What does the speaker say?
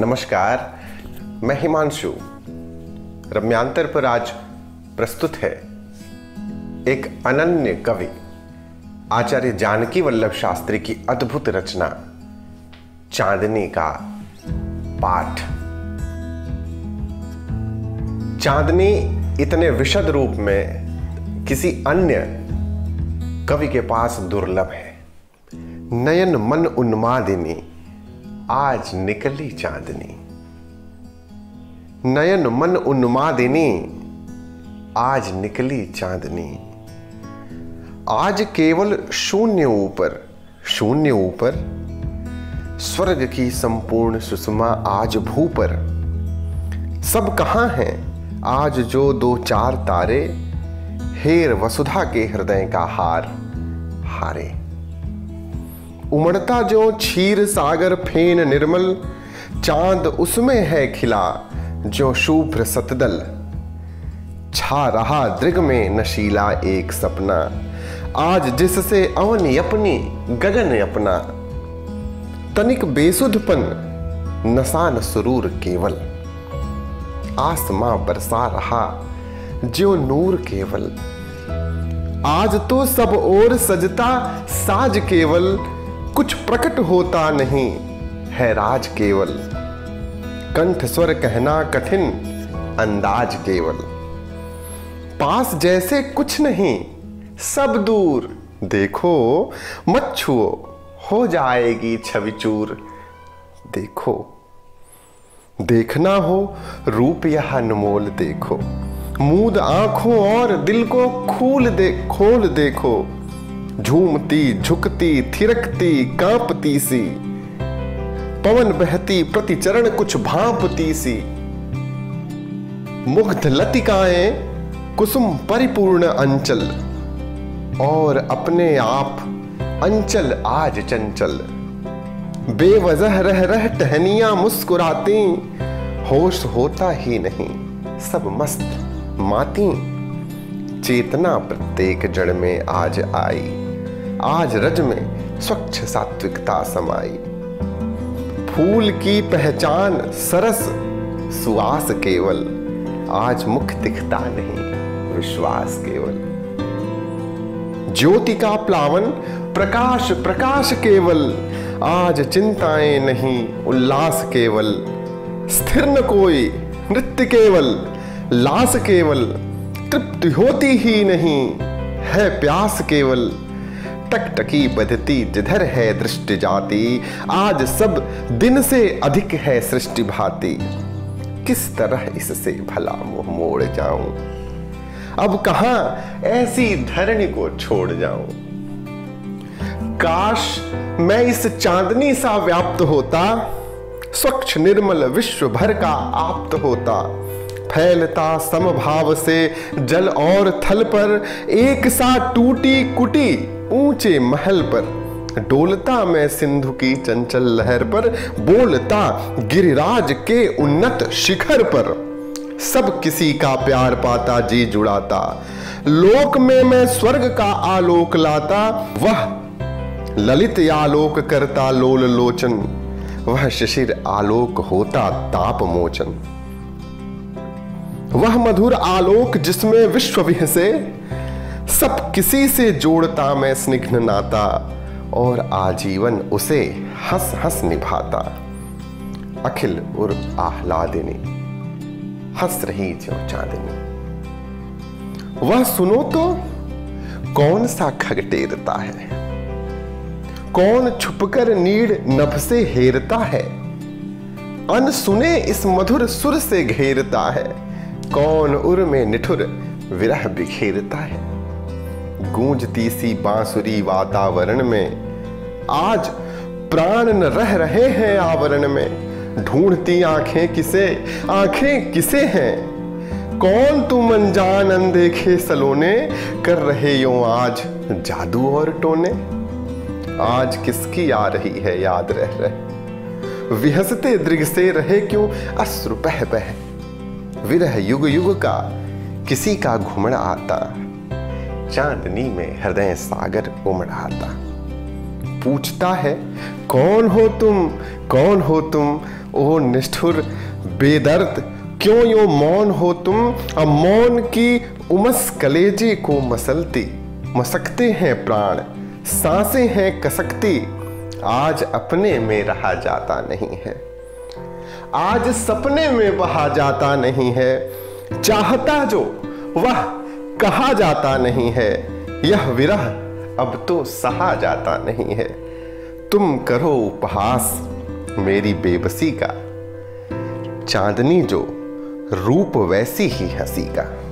नमस्कार, मैं हिमांशु। रम्यांतर पर आज प्रस्तुत है एक अनन्य कवि आचार्य जानकी वल्लभ शास्त्री की अद्भुत रचना चांदनी का पाठ। चांदनी इतने विशद रूप में किसी अन्य कवि के पास दुर्लभ है। नयन मन उन्मादिनी आज निकली चांदनी, नयन मन उन्मादिनी आज निकली चांदनी। आज केवल शून्य ऊपर स्वर्ग की संपूर्ण सुषमा आज भू पर। सब कहां हैं आज जो दो चार तारे, हेर वसुधा के हृदय का हार हारे। उमड़ता जो क्षीर सागर फेन निर्मल, चांद उसमें है खिला जो शुभ्र सतदल। छा रहा दृग में नशीला एक सपना, आज जिससे अवनि अपनी गगन अपना। तनिक बेसुधपन नशा न सुरूर केवल, आसमां बरसा रहा जो नूर केवल। आज तो सब ओर सजता साज केवल, कुछ प्रकट होता नहीं है राज केवल। कंठ स्वर कहना कठिन अंदाज केवल, पास जैसे कुछ नहीं सब दूर। देखो मत छुओ हो जाएगी छवि चूर। देखो देखना हो रूप यह अनमोल देखो, मूंद आंखों और दिल को खोल देखो। झूमती झुकती थिरकती कांपती सी, पवन बहती प्रति चरण कुछ भांपती सी। मुग्ध लतिकाएं कुसुम परिपूर्ण अंचल, और अपने आप अंचल आज चंचल। बेवजह रह टहनियां मुस्कुराती, होश होता ही नहीं सब मस्त माती। चेतना प्रत्येक जड़ में आज आई, आज रज में स्वच्छ सात्विकता समाई। फूल की पहचान सरस सुवास केवल, आज मुख दिखता नहीं विश्वास केवल। ज्योति का प्लावन प्रकाश केवल, आज चिंताएं नहीं उल्लास केवल। स्थिर न कोई नृत्य केवल, लास केवल। तृप्ति होती ही नहीं है प्यास केवल। टकटकी बधती जिधर है दृष्टि जाती, आज सब दिन से अधिक है सृष्टि भांति। किस तरह इससे भला मुंह मोड़ जाऊं, अब कहां ऐसी धरणी को छोड़ जाऊं। काश मैं इस चांदनी सा व्याप्त होता, स्वच्छ निर्मल विश्व भर का आप्त होता। फैलता समभाव से जल और थल पर, एक सा टूटी कुटी ऊंचे महल पर। डोलता मैं सिंधु की चंचल लहर पर, बोलता गिरिराज के उन्नत शिखर पर। सब किसी का प्यार पाता जी जुड़ाता, लोक में मैं स्वर्ग का आलोक लाता। वह ललित आलोक करता लोल लोचन, वह शिशिर आलोक होता ताप मोचन। वह मधुर आलोक जिसमें विश्व विहसे, सब किसी से जोड़ता मैं स्निग्ध नाता। और आजीवन उसे हंस हंस निभाता। अखिल उर आह्लादिनी हंस रही जो चांदनी। वह सुनो तो कौन सा खग टेरता है, कौन छुपकर नीड़ नभ से हेरता है। अनसुने इस मधुर सुर से घेरता है, कौन उर में निठुर विरह बिखेरता है। गूंजती सी बांसुरी वातावरण में, आज प्राण न रह रहे हैं आवरण में। ढूंढती आंखें किसे हैं, कौन तुम अनजान अनदेखे सलोने। कर रहे यो आज जादू और टोने। आज किसकी आ रही है याद रह रहे, विहसते दृग से रहे क्यों अश्रु बह बह। विरह युग युग का किसी का घुमड़ आता, चांदनी में हृदय सागर उमड़ आता। पूछता है, कौन हो तुम, कौन हो तुम, ओ निष्ठुर बेदर्द, क्यों यो मौन हो तुम। अब मौन की उमस कलेजे को मसकते हैं प्राण, सांसें हैं कसकती, आज अपने में रहा जाता नहीं है, आज सपने में बहा जाता नहीं है, चाहता जो वह कहा जाता नहीं है, यह विरह अब तो सहा जाता नहीं है। तुम करो उपहास मेरी बेबसी का, चांदनी जो रूप वैसी ही हंसी का।